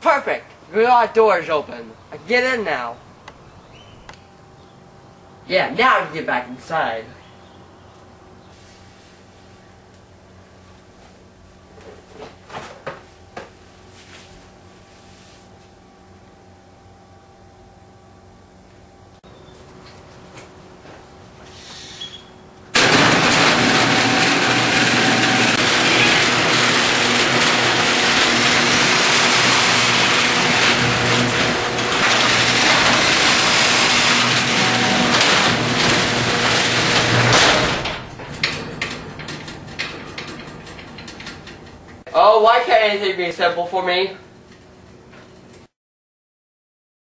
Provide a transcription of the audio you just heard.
Perfect. We got doors open. I can get in now. Yeah, now I can get back inside. Oh, why can't anything be simple for me?